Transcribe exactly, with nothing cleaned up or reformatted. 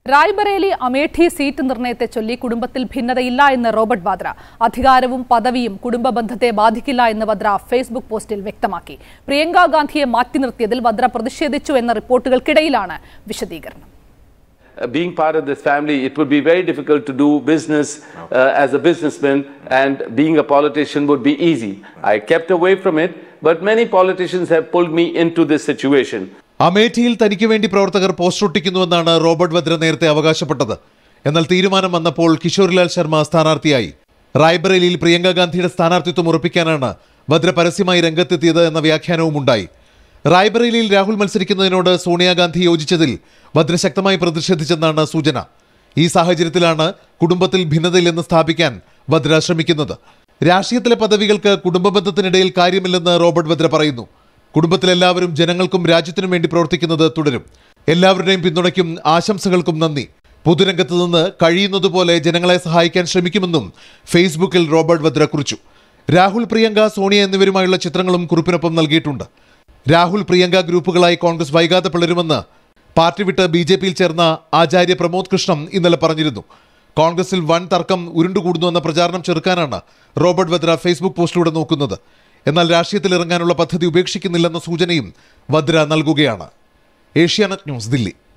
Raebareli Amethi seat നിർണയത്തെ ചൊല്ലി കുടുംബത്തിൽ ഭിന്നതയില്ല എന്ന് റോബർട്ട് വാദ്ര. അധികാരവും പദവിയും കുടുംബ ബന്ധത്തെ ബാധിക്കില്ല എന്ന് വദ്ര ഫേസ്ബുക്ക് പോസ്റ്റിൽ വ്യക്തമാക്കി. പ്രിയങ്ക ഗാന്ധിയെ മാറ്റി നിർത്തിയതിൽ വദ്ര പ്രതിഷേധിച്ചു എന്ന റിപ്പോർട്ടുകൾക്കിടയിലാണ് വിശദീകരണം. Being part of this family, it would be very difficult to do business uh, as a businessman, and being a politician would be easy. I kept away from it, but many politicians have pulled me into this situation. അമേഠിയിൽ തനിക്ക് വേണ്ടി പ്രവർത്തകർ poster ഒട്ടിക്കുന്നുവെന്നാണ് Robert Vadra നേരത്തെ അവകാശപ്പെട്ടത്. എന്നാൽ തീരുമാനം വന്നപ്പോൾ കിഷോർലാൽ ശർമ്മ സ്ഥാനാർത്ഥിയായി. റായ്ബറേലിയിൽ പ്രിയങ്ക ഗാന്ധിയുടെ സ്ഥാനാർത്ഥിത്വം ഉറപ്പിക്കാനാണ് വദ്ര പരസ്യമായി രംഗത്തെത്തിയത് എന്ന വ്യാഖ്യാനവും ഉണ്ടായി. റായ്ബറേലിയിൽ രാഹുൽ മത്സരിക്കുന്നതിനോട് സോണിയാഗാന്ധി യോജിച്ചതിൽ വദ്ര ശക്തമായി പ്രതിഷേധിച്ചെന്നാണ് സൂചന. ഈ സാഹചര്യത്തിലാണ് കുടുംബത്തിൽ ഭിന്നതയില്ലെന്ന് സ്ഥാപിക്കാൻ വദ്ര ശ്രമിക്കുന്നത്. രാഷ്ട്രീയത്തിലെ പദവികൾക്ക് കുടുംബ ബന്ധത്തിനിടയിൽ കാര്യമില്ലെന്ന് റോബർട്ട് വദ്ര പറയുന്നു. കുടുംബത്തിലെല്ലാവരും ജനങ്ങൾക്കും രാജ്യത്തിനും വേണ്ടി പ്രവർത്തിക്കുന്നത് തുടരും. എല്ലാവരുടെയും പിന്തുണയ്ക്കും ആശംസകൾക്കും നന്ദി. പൊതുരംഗത്ത് നിന്ന് കഴിയുന്നതുപോലെ ജനങ്ങളെ സഹായിക്കാൻ ശ്രമിക്കുമെന്നും ഫേസ്ബുക്കിൽ റോബർട്ട് വദ്ര കുറിച്ചു. രാഹുൽ, പ്രിയങ്ക, സോണിയ എന്നിവരുമായുള്ള ചിത്രങ്ങളും കുറിപ്പിനൊപ്പം നൽകിയിട്ടുണ്ട്. രാഹുൽ പ്രിയങ്ക ഗ്രൂപ്പുകളായി കോൺഗ്രസ് വൈകാതെ പിളരുമെന്ന് പാർട്ടി വിട്ട് ബി ജെ പിയിൽ ചേർന്ന ആചാര്യ പ്രമോദ് കൃഷ്ണം ഇന്നലെ പറഞ്ഞിരുന്നു. കോൺഗ്രസിൽ വൻ തർക്കം ഉരുണ്ടുകൂടുന്നുവെന്ന പ്രചാരണം ചെറുക്കാനാണ് റോബർട്ട് വദ്ര ഫേസ്ബുക്ക് പോസ്റ്റിലൂടെ നോക്കുന്നത്. എന്നാൽ രാഷ്ട്രീയത്തിൽ ഇറങ്ങാനുള്ള പദ്ധതി ഉപേക്ഷിക്കുന്നില്ലെന്ന സൂചനയും വദ്ര നൽകുകയാണ്. Asianet News, Delhi.